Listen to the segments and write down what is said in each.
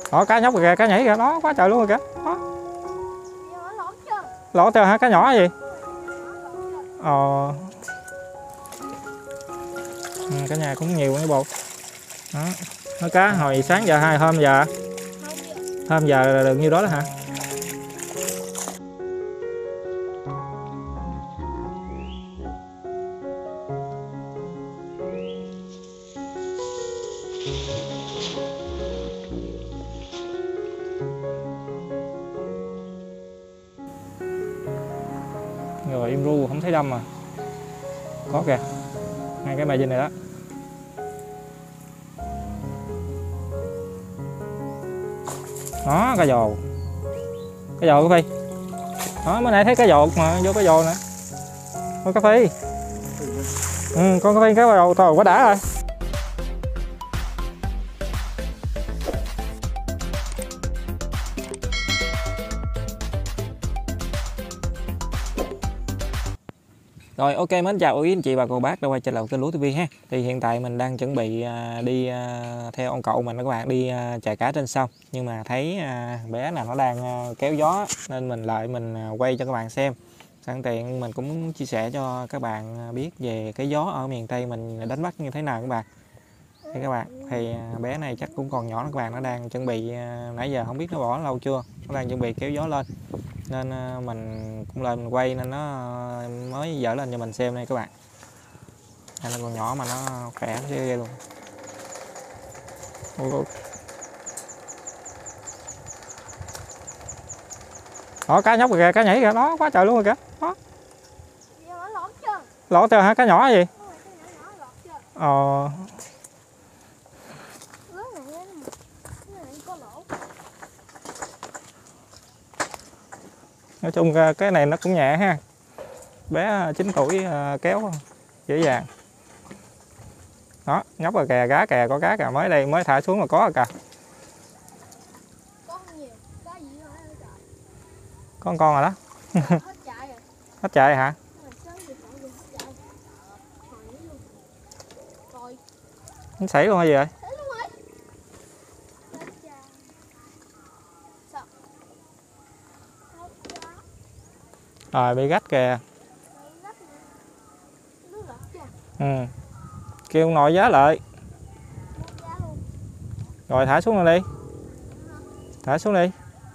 Đó, cá nhóc kìa, cá nhảy kìa, đó quá trời luôn rồi kìa. Đó. Lỗ trơn hả? Cá nhỏ gì? Cả nhà cũng nhiều cái bột. Đó. Nó cá hồi sáng giờ hay hôm giờ? Hôm giờ là được nhiêu đó hả? Rồi im ru không thấy đâm mà. Có kìa. Hai cái bài trên này đó. Đó, cá dồ. Cá dồ cái Phi. Đó, mới nãy thấy cá dột mà vô cá dồ nè. Con cá Phi. Con cá Phi cá dồ to quá đã rồi. Rồi ok, mến chào quý anh chị và cô bác đã quay trở lại kênh Lúa TV ha. Thì hiện tại mình đang chuẩn bị đi theo ông cậu mình các bạn đi chài cá trên sông. Nhưng mà thấy bé nào nó đang kéo gió nên mình quay cho các bạn xem. Sẵn tiện mình cũng chia sẻ cho các bạn biết về cái gió ở miền Tây mình đánh bắt như thế nào các bạn. Thì các bạn, thì bé này chắc cũng còn nhỏ các bạn, nó đang chuẩn bị nãy giờ không biết nó bỏ lâu chưa. Nó đang chuẩn bị kéo gió lên. Nên mình cũng lên mình quay nên nó mới dở lên cho mình xem đây các bạn. Nó còn nhỏ mà nó khỏe nó ghê luôn. Đó, cá nhóc kìa, cá nhảy kìa, đó quá trời luôn rồi kìa. Đó. Lỗ trơn hả? Cá nhỏ gì? Nói chung cái này nó cũng nhẹ ha. Bé 9 tuổi kéo dễ dàng. Đó, nhóc rồi kìa, cá kìa, có cá kìa, mới đây mới thả xuống mà có rồi kìa. Có con rồi đó. Hết chạy hả? Nó xảy luôn hay gì vậy? Rồi bị gách kìa. Kêu ông nội giá lại. Rồi thả xuống luôn đi. Thả xuống đi.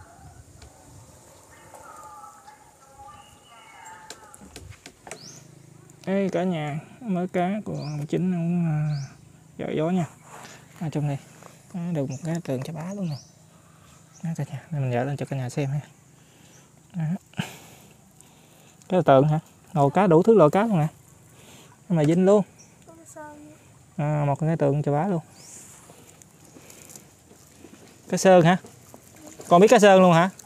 Ê cả nhà, mới cá của ông Chính ông dở gió nha. Ở trong đây được một cái tượng chà bá luôn nè. Đó, cả nhà, nên mình dở lên cho cả nhà xem ha. Đó. Cái tượng hả? Đồ cá đủ thứ loại cá luôn nè. Mà dính luôn. Một cái tượng chà bá luôn. Cá sơn hả? Con biết cá sơn luôn hả?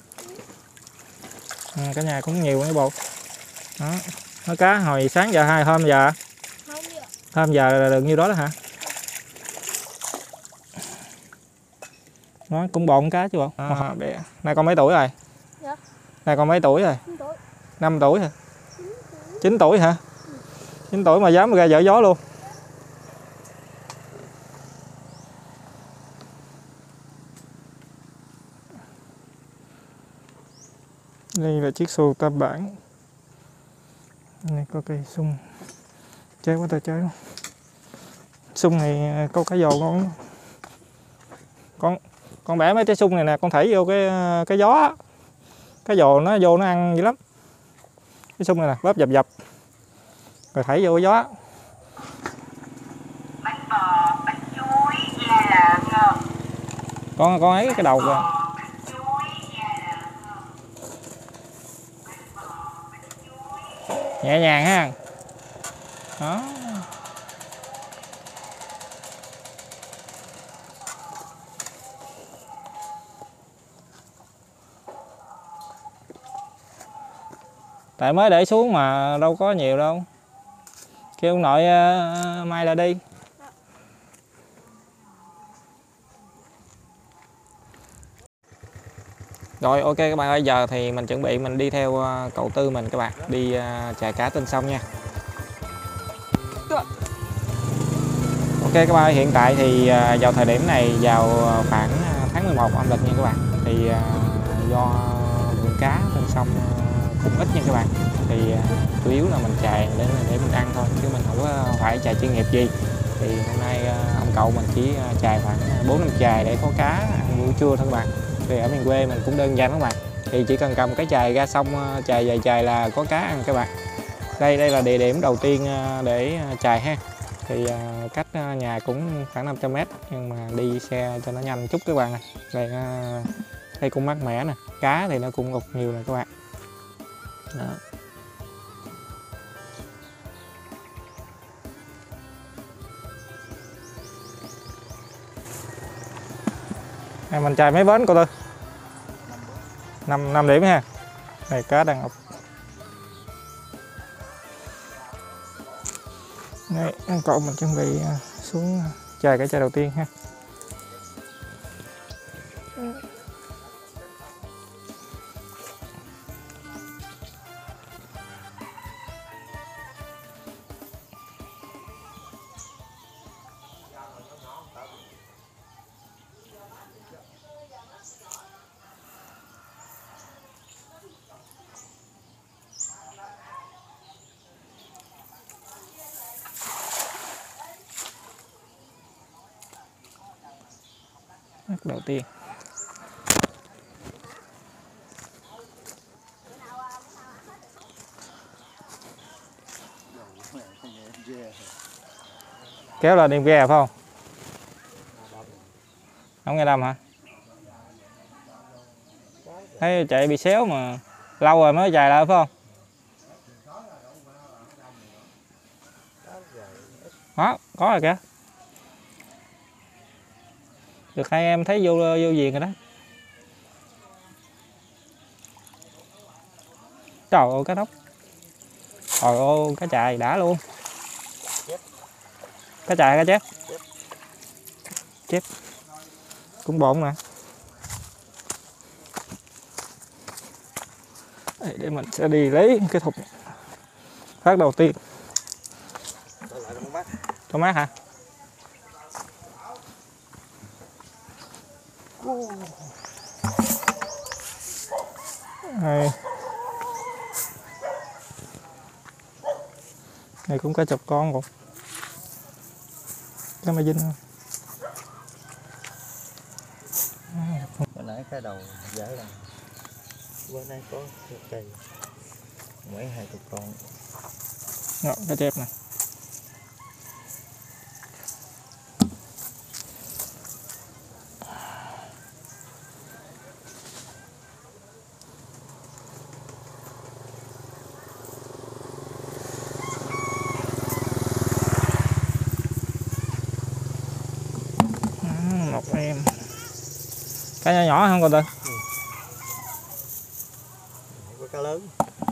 Cả nhà cũng nhiều cái bột. Đó. Nó cá hồi sáng giờ hay hôm giờ? Hôm giờ là được nhiêu đó hả? Nó cũng bộn cá chứ bộ. Này con mấy tuổi rồi? Dạ. Này con mấy tuổi rồi? 9 tuổi. 5 tuổi hả? 9 tuổi hả? 9 tuổi mà dám ra dở gió luôn. Đây là chiếc xuồng tam bản. Này có cây sung. Chơi quá ta chơi luôn. Sung này câu cá dồ ngon. Con bẻ mấy trái sung này nè, con thảy vô cái gió á. Cái dồ nó vô nó ăn dữ lắm. Cái sung này nè, bóp dập rồi thảy vô cái gió. Bánh bò, bánh chuối, da lợn. Con ấy cái đầu kìa. Nhẹ nhàng ha. Đó. Tại mới để xuống mà đâu có nhiều đâu. Kêu ông nội mai là đi. Rồi ok các bạn ơi, giờ thì mình chuẩn bị mình đi theo cậu Tư mình các bạn đi chài cá trên sông nha. Ok các bạn ơi, hiện tại thì vào thời điểm này vào khoảng tháng 11 âm lịch nha các bạn. Thì do lượng cá trên sông cũng ít nha các bạn, thì chủ yếu là mình chài để mình ăn thôi, chứ mình không có phải chài chuyên nghiệp gì. Thì hôm nay ông cậu mình chỉ chài khoảng 4-5 chài để có cá ăn buổi trưa thôi các bạn. Thì ở miền quê mình cũng đơn giản các bạn, thì chỉ cần cầm cái chài ra sông chài vài chài là có cá ăn các bạn. Đây là địa điểm đầu tiên để chài ha. Thì cách nhà cũng khoảng 500 m, nhưng mà đi xe cho nó nhanh chút các bạn. Đây đây cũng mát mẻ nè, cá thì nó cũng ục nhiều nè các bạn. Đó. Mình chài mấy vến cô Tư? 5 điểm ha. Này cá đang ục. Đây, cậu mình chuẩn bị xuống chài cái chài đầu tiên ha. Đầu tiên kéo lên đem ghe phải không? Không nghe đâm hả? Thấy chạy bị xéo mà lâu rồi mới chài lại phải không? Đó, có rồi kìa. Được hai em thấy vô viền rồi đó. Trời ơi cá nóc. Trời ơi cá chài đã luôn. Cá chài cá chép. Chép. Cũng bộn nè. Để mình sẽ đi lấy cái thùng phát đầu tiên. Có mát hả? Này cũng cả chục con rồi. Cái mà dinh không? Bữa nãy cái đầu dễ là bữa nay có cây mấy 20 con. Đó, cá chép nè. Một em cá nhỏ nhỏ không cô Tư? Có cá lớn.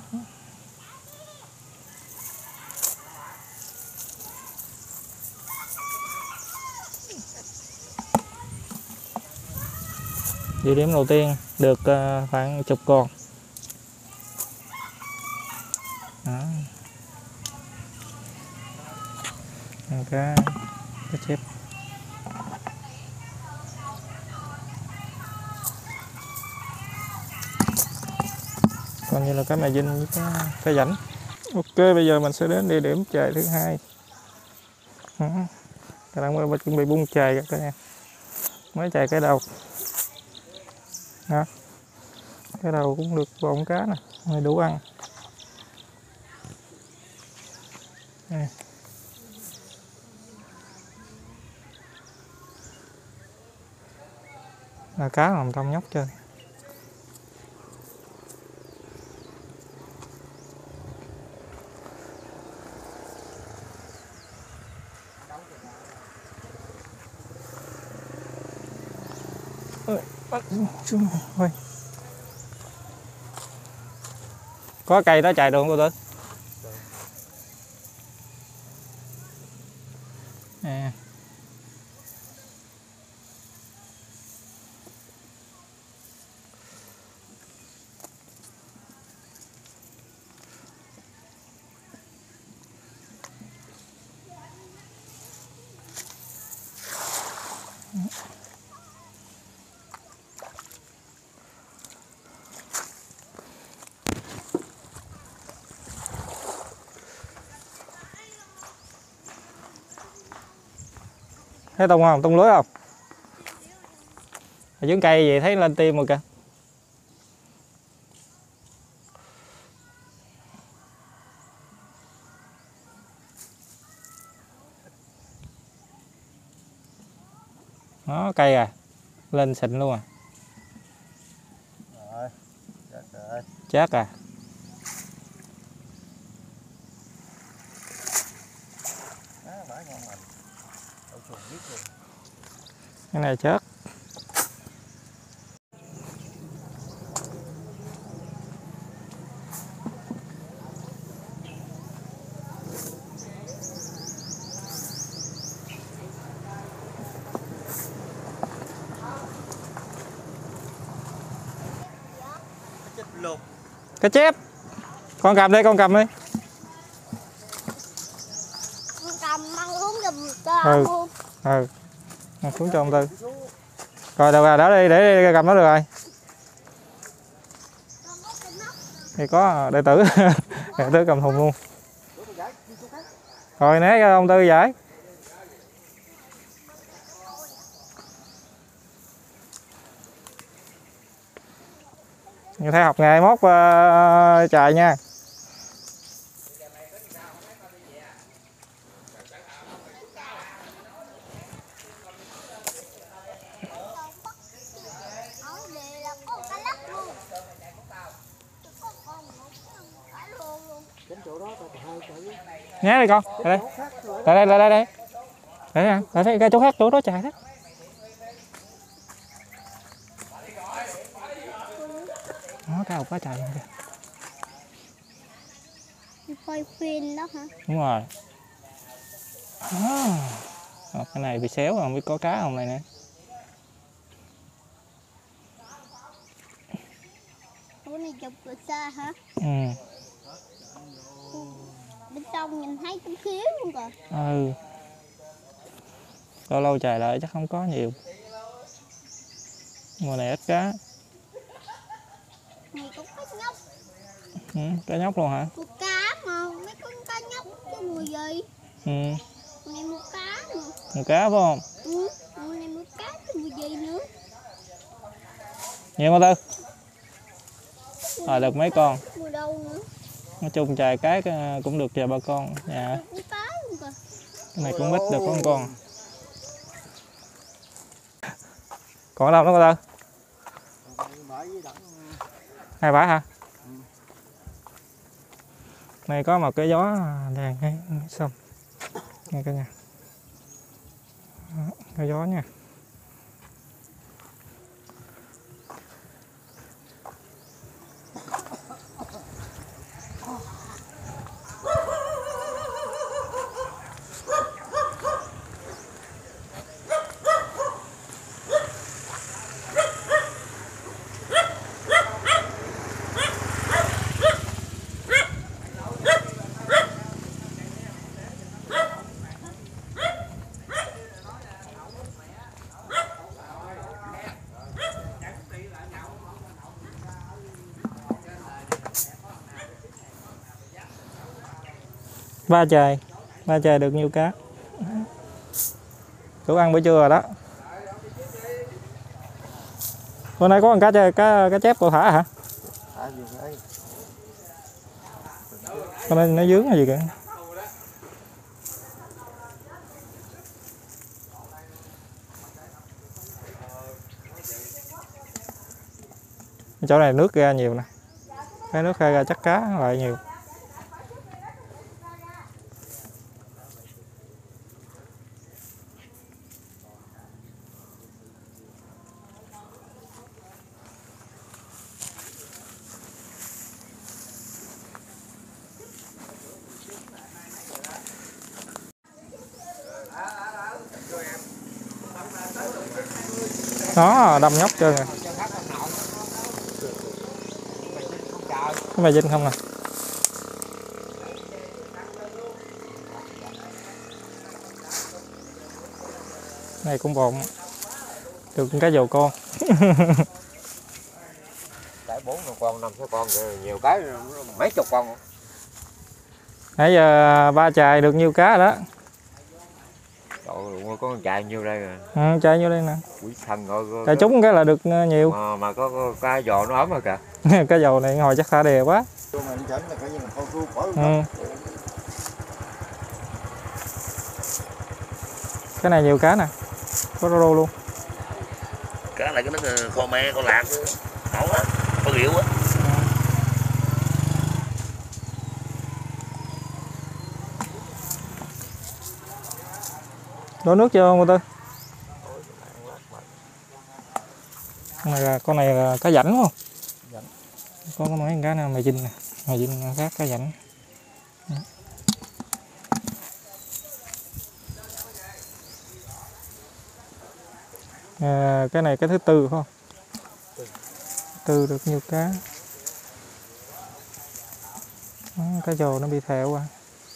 Địa điểm đầu tiên được khoảng chục con. Đó. Cá chép. Còn như là cá mè dinh với cá rảnh. Ok, bây giờ mình sẽ đến địa điểm chài thứ hai. Các bạn chuẩn bị bung chài các em. Mới chài cái đầu. Đó. Cái đầu cũng được bọng cá nè, này đủ ăn. Đây. Là cá nằm trong nhóc trên. Ôi. Có cây đó chạy được không cô Tư? À. Thấy tung không? Tung lưới không? Ở dưới cây vậy thấy lên tim rồi kìa. Đó, cây à. Lên xịn luôn à. Rồi, chết rồi. Chết à. Đó, bả ngon lành. Đậu chuồng biết luôn. Cái này chết. Chết luôn. Cá chép. Con cầm đi, con cầm đi. Con cầm mang xuống giùm cho Ừ. luôn. Ừ. Mang xuống cho ông Tư. Rồi được rồi, đó đi, để đi cầm nó được rồi. Thì có đệ tử. Đệ tử cầm thùng luôn. Rồi né cho ông Tư giải. Như thấy học nghề mốt chạy nha. Ở đây là có cá lóc luôn. Có con cá luôn luôn. Né đi con. Đây đây. Đây đây đây. Đây nè, lại thấy ra chỗ khác, chỗ đó chạy đó. Nó cao quá trời luôn kìa. Quay phim đó hả? Đúng rồi. Cái này bị xéo không biết có cá không này nè. Bữa này chụp từ xa hả? Ừ. Bên trong nhìn thấy cũng khiếu luôn rồi. Ừ. Lâu lâu trời lại chắc không có nhiều. Mùa này ít cá. Này cũng có nhóc. Ừ, cá nhóc luôn hả? Một cá mà mấy con cá nhóc chứ mùi gì? Ừ. Này một cá mà. Một cá phải không? Ừ. Này một cá chứ mùi gì nữa? Nhiều mà Tư. Rồi được mấy con. Mùi đâu nữa? Nói chung trời cái cũng được vài ba con. Dạ. Cũng cá luôn rồi. Cái này cũng ít được có một con. Còn đâu nữa cô Tư? Hai bãi hả? Này có một cái gió đèn cái xong. Nghe cả nhà. Cái gió nha. Ba trời được nhiều cá. Đủ ăn bữa trưa rồi đó. Bữa nay có con cá chép cậu thả hả? Thả gì đấy. Con này nó dướng hay gì kìa. Chỗ này nước ra nhiều nè. Cái nước ra chắc cá lại nhiều. Đó, đâm nhóc trơn rồi. Cái bài dinh không à? Này cũng bồn. Được cái dầu con. Cái 4 con 5 con rồi nhiều cái mấy chục con. Nãy giờ ba chài được nhiêu cá rồi đó. Trời có con chạy nhiêu đây rồi. Chạy vô đây nè. Quỷ thần rồi. Chạy trúng cái là được nhiều. Mà có cái giò nó ấm rồi kìa. Cái dầu này hồi chắc thả đè quá. Cái này nhiều cá nè, có rô luôn. Cá này cái nó kho me con lạc nổ á, có rượu á. Đổ nước cho cô Tư. Con này là cá rảnh đúng không? Rảnh. Có mấy cá nào mày Vinh nè, mày Vinh khác cá rảnh. Cái này cái thứ tư phải không? Tư được nhiều cá. Cá dồ nó bị thẹo qua.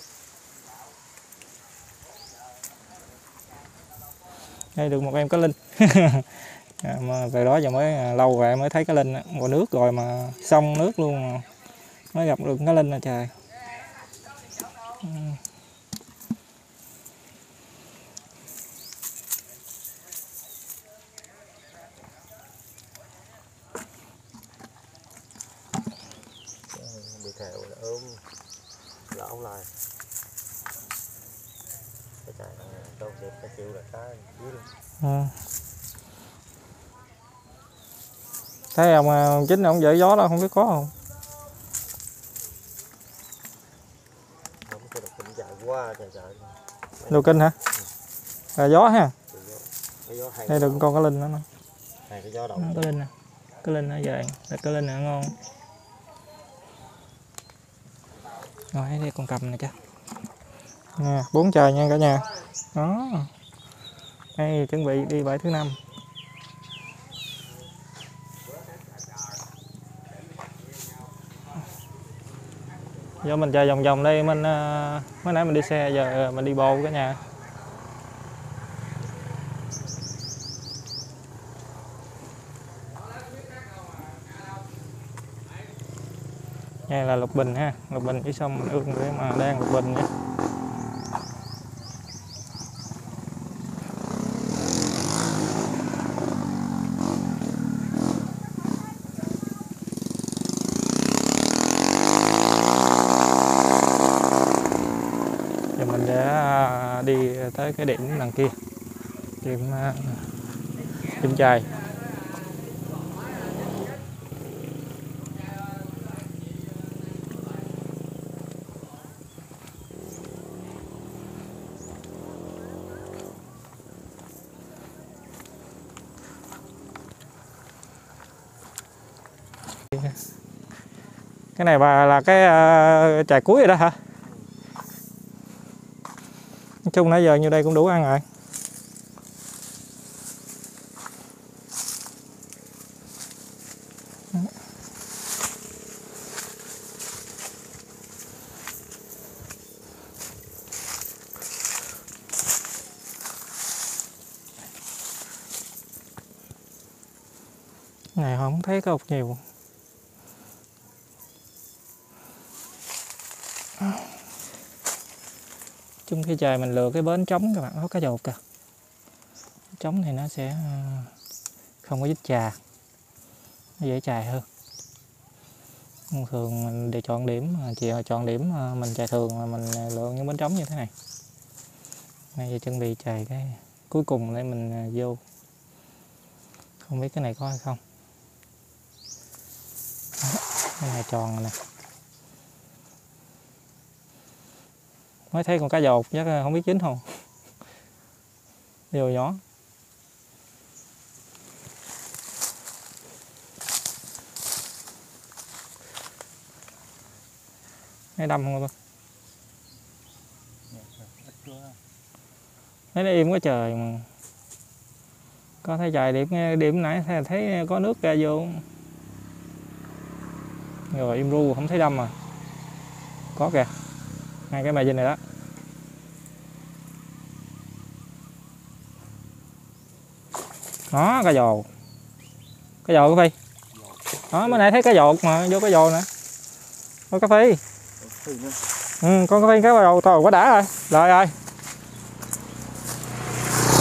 Đây được một em cá linh. Mà về đó giờ mới lâu rồi mới thấy cá linh ngồi nước rồi mà xong nước luôn mà mới gặp được cá linh nè trời. Bị thẹo là ôm lão lại. Cái chạy đâu đẹp cái chịu là cá dưới luôn. Thấy ông Chính ông dở gió đó không biết có không? Không có được kinh dài quá trời. Đồ kinh hả? Gió ha. Cái gió hay. Đây được con cá linh nữa nè. Hay cái gió đầu. Cá linh nè. Cá linh nó dài, cá linh nè ngon. Rồi đây con cầm này cha. Nè, 4 trời nha cả nhà. Đó. Đây chuẩn bị đi bãi thứ 5. Do mình chạy vòng vòng đây mình mới nãy mình đi xe giờ mình đi bộ cả nhà. Đây là lục bình ha, lục bình chỉ xong mình ương để mà đang lục bình nha. Giờ mình đã đi tới cái điểm đằng kia, điểm chài. Cái này là cái chài cuối rồi đó hả? Nói chung nãy giờ như đây cũng đủ ăn rồi. Này không thấy có ốc nhiều. Chung khi trời mình lựa cái bến trống các bạn, có cá dột kìa. Trống thì nó sẽ không có dính chà, nó dễ chài hơn. Thường mình để chọn điểm, chọn điểm mình chài thường là mình lựa những bến trống như thế này. Bây giờ chuẩn bị chài cái cuối cùng để mình vô. Không biết cái này có hay không. Cái này tròn rồi nè. Mới thấy con cá dột chắc không biết chín không. Điều nhỏ. Thấy đâm không? Thấy nó im quá trời mà. Có thấy chạy điểm nãy thấy có nước ra vô. Rồi im ru không thấy đâm mà. Có kìa. Hai cái mài Vinh này đó. Đó, cá dồ. Cá dồ cái Phi. Đó, mới nãy thấy cá dột mà, vô cá dồ nè. Có cá Phi. Con cá Phi cá dồ to quá đã rồi. Rồi rồi.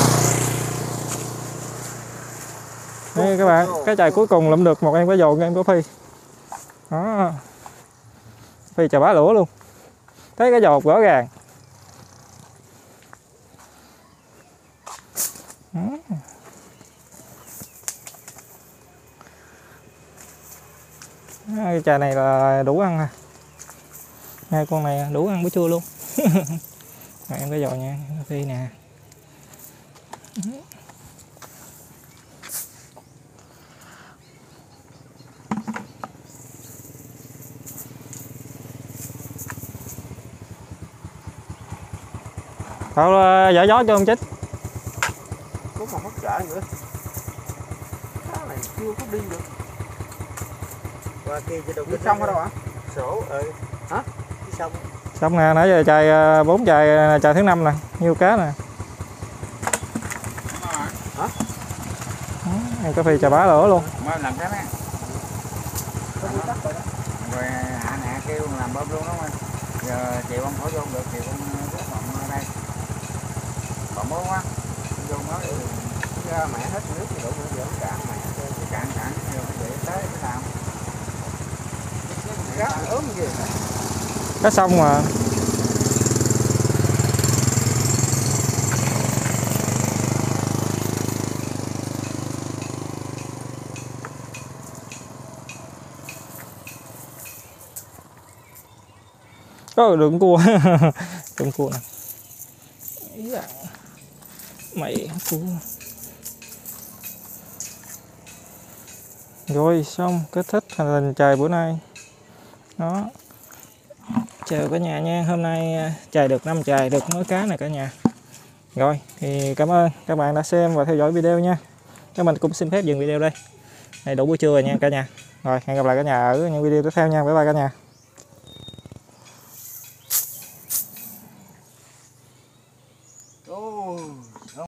Đây các bạn, cái chài cuối cùng lụm được một em cá dồn, em có phi. Đó. Phi chà bá lửa luôn. Thấy cái dột rõ ràng. Đó. Cái chài này là đủ ăn à. Hai con này đủ ăn bữa trưa luôn. Em cái dầu nha, phi nè. Tao dở gió cho ông Chích. Có mà mất trả nữa. Cá này chưa có đi được. Qua kia chứ đâu có xong ở đâu hả? Sổ hả? Xong. Xong nè, nãy giờ chài 4 chài thứ 5 nè, nhiêu cá nè. Hả? Em có phi chà bá lửa luôn. Mới làm cái đó. Rồi hạ nè kêu làm bơm luôn đó không? Giờ chiều ông khỏi vô được thì ông rút bọng đây. Bọng muốn quá. Vô nói mẹ hết nước thì đủ nữa giờ cạn mẹ cạn rồi để tới cái làm. Cá ốm gì? Cá xong mà. Đừng cua. Đừng cua nè. Mày cua. Rồi xong kết thúc hành trình chài bữa nay. Đó. Chào cả nhà nha. Hôm nay chài được 5 chài, được mớ cá này cả nhà. Rồi thì cảm ơn các bạn đã xem và theo dõi video nha. Các mình cũng xin phép dừng video đây. Này đủ buổi trưa rồi nha cả nhà. Rồi hẹn gặp lại cả nhà ở những video tiếp theo nha. Bye bye cả nhà.